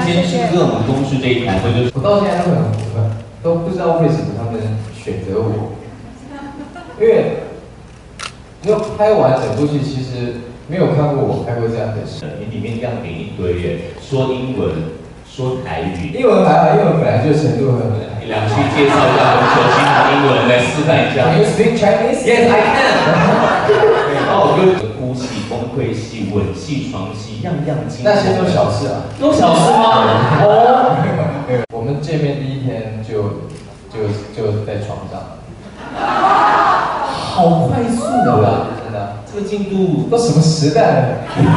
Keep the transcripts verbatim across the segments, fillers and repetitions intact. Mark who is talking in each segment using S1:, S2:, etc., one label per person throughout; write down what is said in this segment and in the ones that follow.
S1: 先是跟我们公司这一台，或者
S2: 我到现在都很都不知道为什么他们选择我，因为因为拍完整部戏其实没有看过我拍过这样的戏。
S1: 你里面样点一堆耶，说英文，说台语，
S2: 英文还好，英文本来就程度很。
S1: 两句介绍一下我们球星的英文来示范一下。
S2: Can you speak Chinese?
S1: Yes, I can. 然后我就哭戏、崩溃戏、吻戏、床戏，样样精。
S2: 那些都小事啊。
S1: 都小事吗？哦。
S2: 我们见面第一天就就就在床上。
S1: 好快速
S2: 的，真的。
S1: 这个进度
S2: 都什么时代了？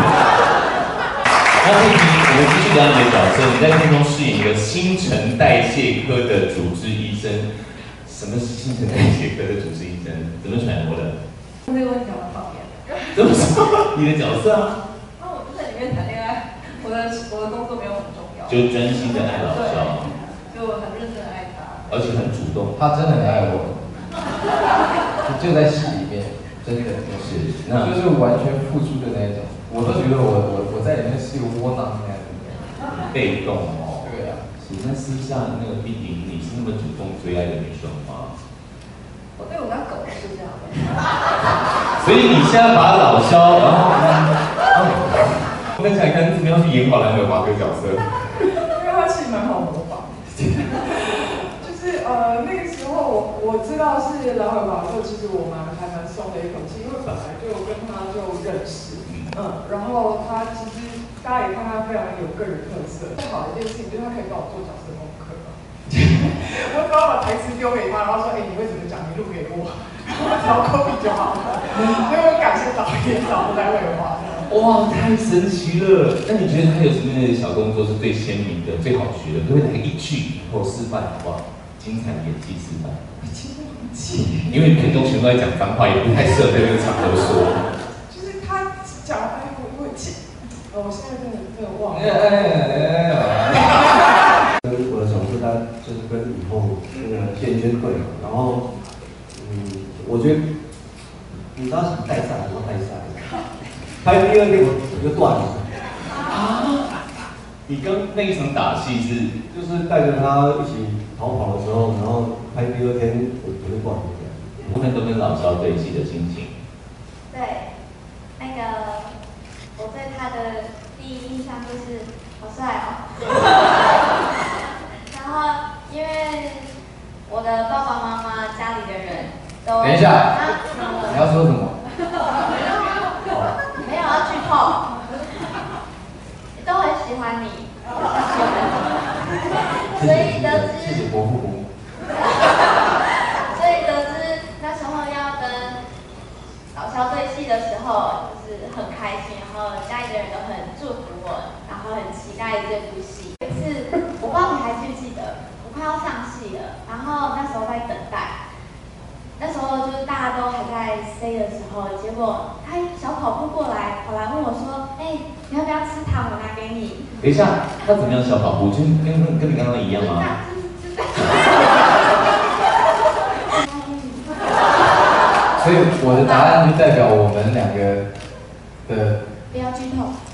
S1: 那这题我们继续聊你的角色，你在片中饰演一个新陈代谢科的主治医生。什么是新陈代谢科的主治医生？怎么揣摩的？
S3: 这个问题我讨厌。
S1: 怎么说？你的角色啊？
S3: 啊，我就在里面谈恋爱，我的我的工作没有很重要。
S1: 就专心的爱老肖。
S3: 就很认真的爱他。
S1: 而且很主动。
S2: 他真的很爱我。就在戏里面，真的就是，那就是完全付出的那一种。我都觉得我我我在里面是一个窝囊那样子。
S1: 被动哦。
S2: 对啊。
S1: 是那私下那个碧莹，你是那么主动追爱的女生吗？
S3: 我对我那狗是这样的。
S1: 所以你现在把老肖，然后呢？我在想看你怎么样去演好蓝伟华这个角色。
S3: 因为他其实蛮好模仿。就是呃那个时候我我知道是蓝伟华的时候，其实我蛮还蛮松的一口气，因为本来就跟他就认识。嗯，然后他其实大家也看他非常有个人特色。最好的一件事情就是他可以帮我做角色功课。我只要把台词丢给他，然后说：“哎、欸，你会怎么讲？你录给我，然后只要 copy 就好了。”所以我感谢导演找来伟华。
S1: 哇，太神奇了！那你觉得他有什么样的小动作是最鲜明的、最好学的？可不可以来一句以后示范好不好？精彩演技示范。因为片中全都在讲脏话，也不太适合在那个场合说。
S3: 就是他讲，哎，我我记，哦，我现在真的真的忘了。
S4: 我的角色他就是跟以后那个先宣会，然后嗯，我觉得你知道什么带赛，然后带赛，拍第二天我我就断了。
S1: 啊！你刚那一场打戏是
S4: 就是带着他一起逃跑的时候，然后拍第二天我我就断了。
S1: 部分都跟老肖对戏的心情。
S5: 对，那个我对他的第一印象就是好帅哦。然后因为我的爸爸妈妈家里的人都
S2: 等一下，
S5: 啊、
S2: 你要说什么？
S5: 没有要剧透，都很喜欢你，所以得知，
S2: 谢谢伯父伯母。
S5: 所以得知那时候要跟老肖对戏的时候，就是很开心，然后家里的人都很祝福我，然后很期待这部戏。有一次，我不知道你还记不记得，我快要上戏了，然后那时候在等待，那时候就是大家都还在 say 的时候，结果他小跑步过来，跑来问我说：“哎、欸，你要不要吃糖？我拿给你。”
S1: 等一下，他怎么样小跑步？就跟跟你刚刚一样吗？
S2: 所以我的答案就代表我们两个的。
S5: 不要剧透。